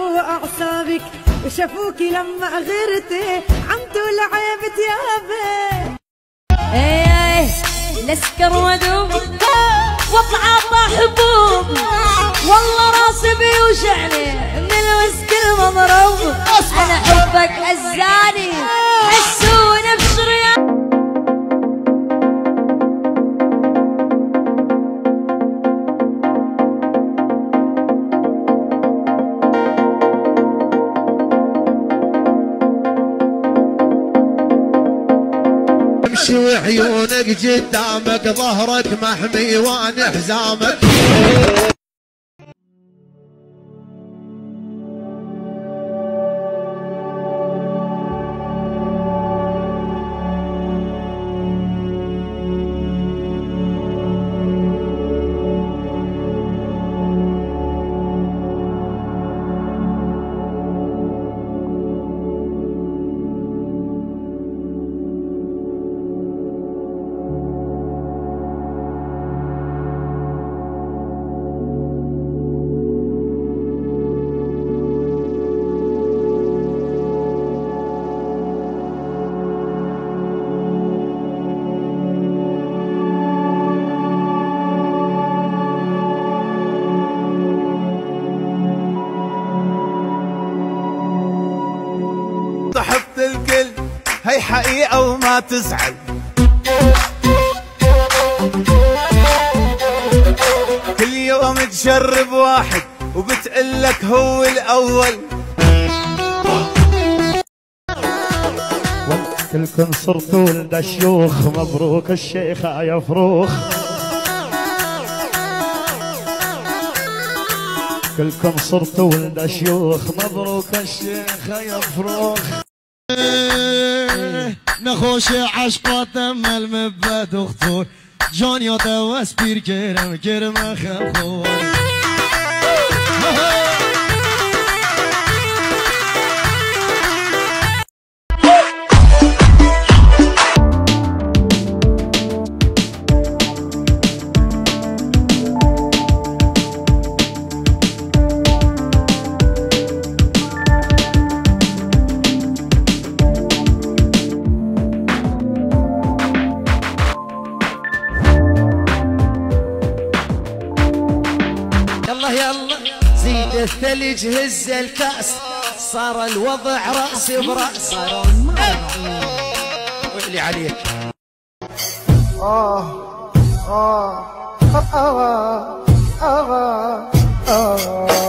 تعبوا اعصابك وشافوكي لما غرتي عم تقول عيبت يابا. ايه لسكر ودوب واطعم حبوب والله راسي بيوجعني من الوسك المضروب. انا حبك هزاني حسوني بشريان. امشي وعيونك قدامك ظهرك محمي وانا حزامك. ضحكت الكل هي حقيقة وما تزعل. كل يوم تجرب واحد وبتقلك هو الأول. كلكم صرتوا ولد شيوخ مبروك الشيخة يا فروخ. كلكم صرتوا ولد شيوخ مبروك الشيخة يا فروخ. نخوش عشقا تم المباد اختور جانيا دواس بير كرم كرم خلخور. يلا زيد الثلج هز الكأس صار الوضع رأس برأس. ويلي عليك. آه آه آه آه آه